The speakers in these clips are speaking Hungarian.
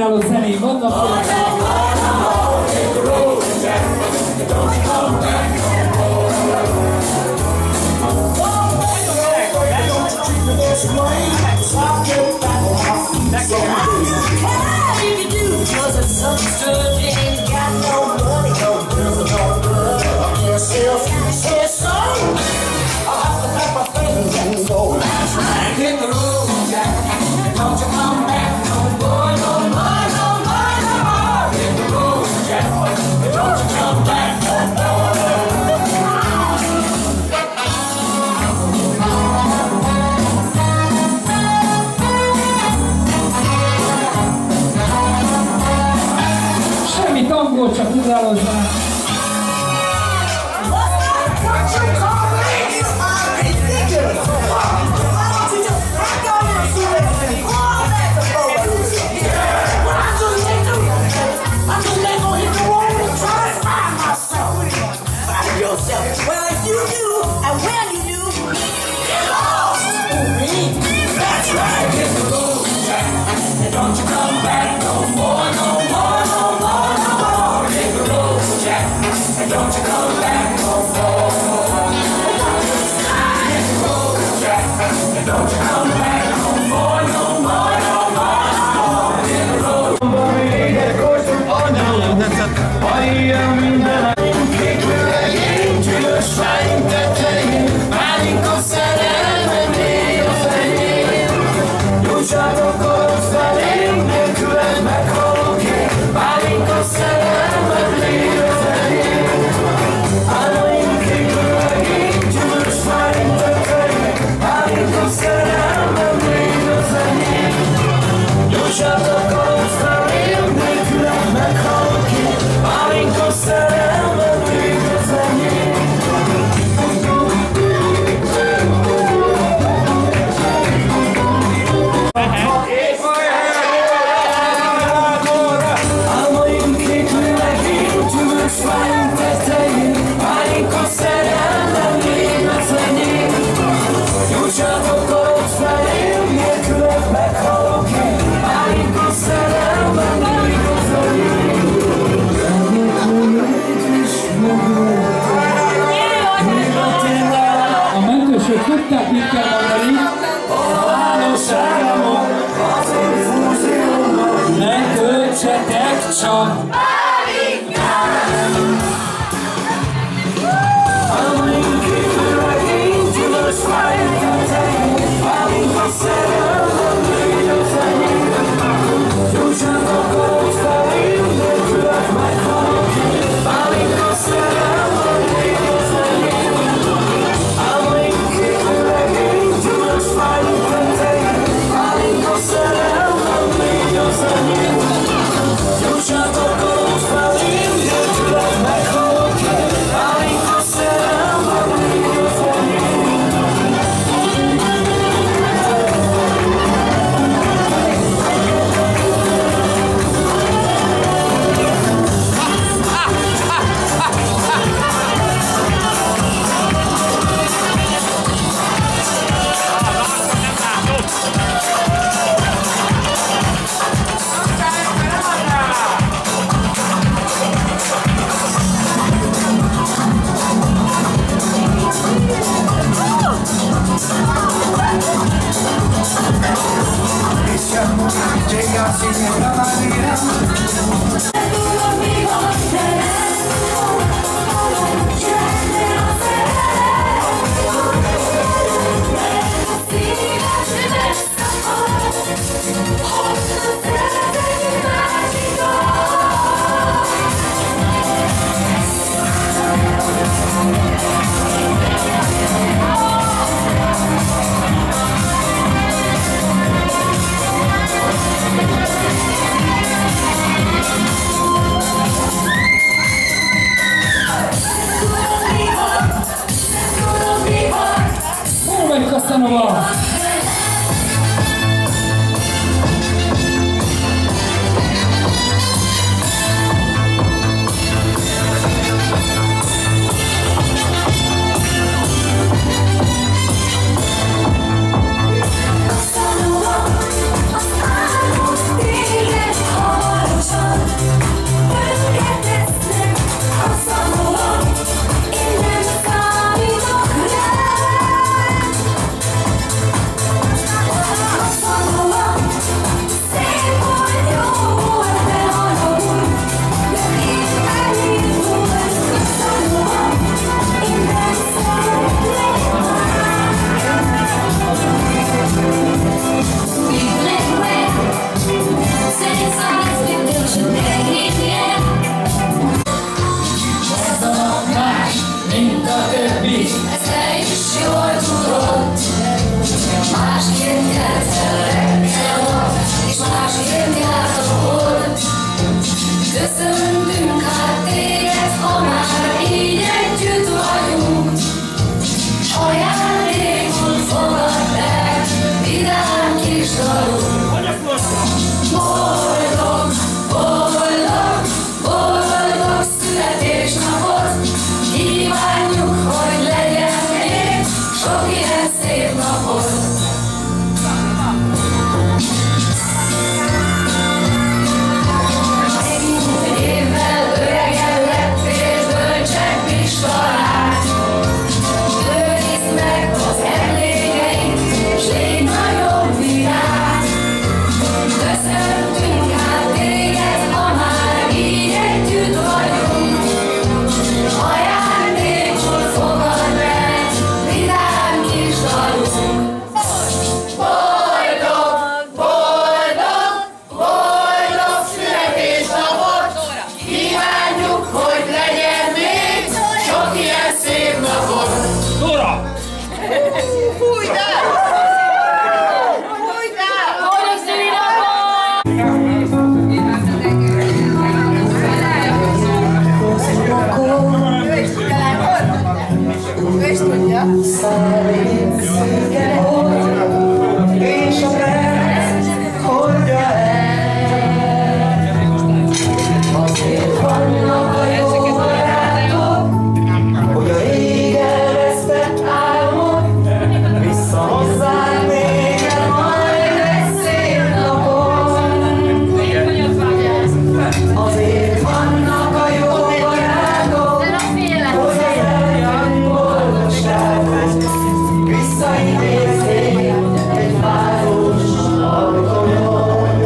kívülálló zenék vannak. Semmi tangol, csak ugrálózzál. Well, if you do, and when you do, get lost. That's right, hit the road, Jack. And don't you come back no more, no more, no more, no more. Hit the road, Jack. And don't you come back no more. Hit the road, Jack. And don't you come back no more, no more, no more, no more. Hit the road. A mentősök tudták, mit kell mondani. Állóságamon, ne töltsetek csak. Casanova. Casanova, Fújj el! Fújj el! Boldog szülinapot! Ő is tudja. És a perc hordja el. Azért vannak a jó barátok, hogy a rég elvesztett álmod vissza hozzánk nékem majd egy szép napon. Azért vannak a jó barátok, hogy az eljön boldogságot visszaidézzék egy város alkoholon.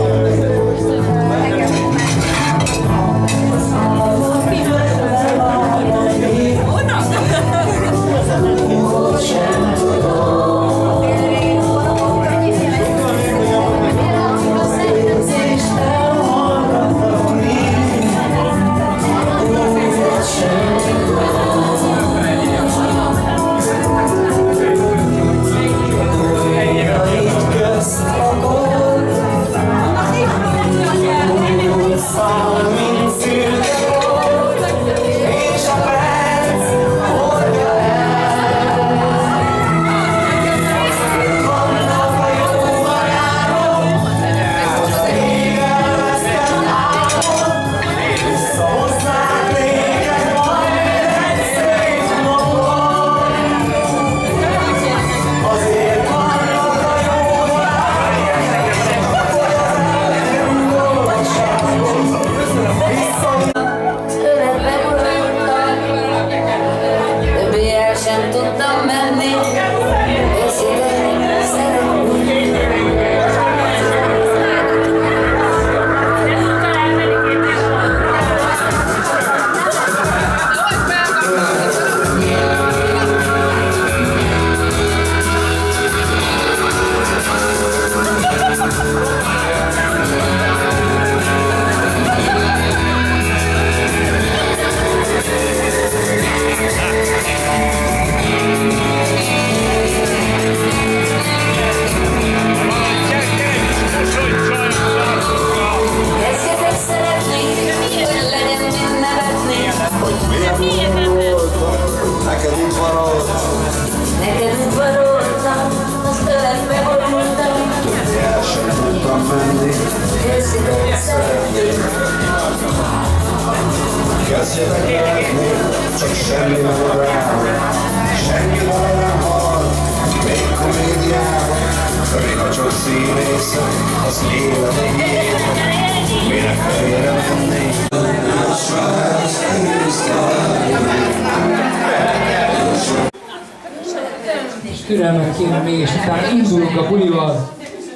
Kezdjenek látni, csak semmi nem rám, senki nem hal, még komédiában, még a csak színészek, az életem minek félre menni. És türelmet kérem még, és utána indulunk a bulival.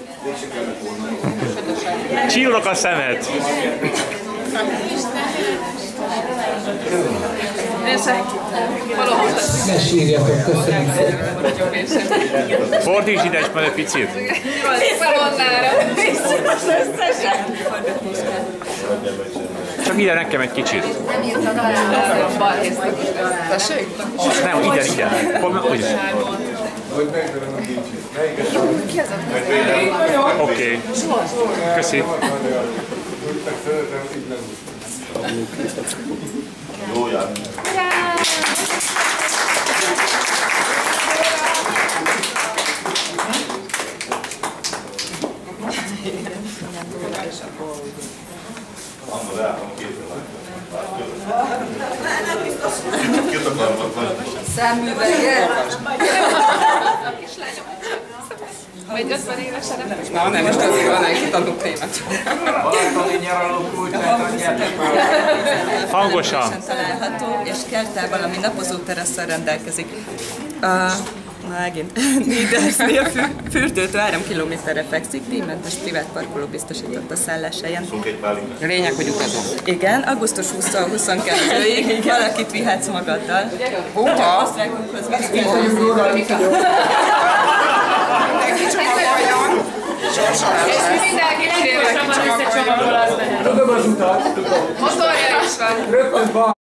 Csillog a szemed! Ne sírjatok, köszönjük szépen. Fordítsd ide egy picit! Csak ide nekem egy kicsit. Nem, ide. Oké. Köszi. Jó jár. Száműveget? Vagy 50 évesen nem? Na nem, most azért van, hogy tanulok német. Hangosan! Található, és kerttel, ami napozó terasszal rendelkezik. Megint. Niedersnél fürdőtől 3 kilométerre fekszik, díjmentes privát parkoló biztosított a szálláshelyen. Lényeg, hogy utazom. Igen, augusztus 20-tól 22-ig valakit vihetsz magaddal. Csak osztrákokhoz mindenki kérésre van összecsomagolva. Tudom az utat, tudom. Motorja is van. Rögtön van.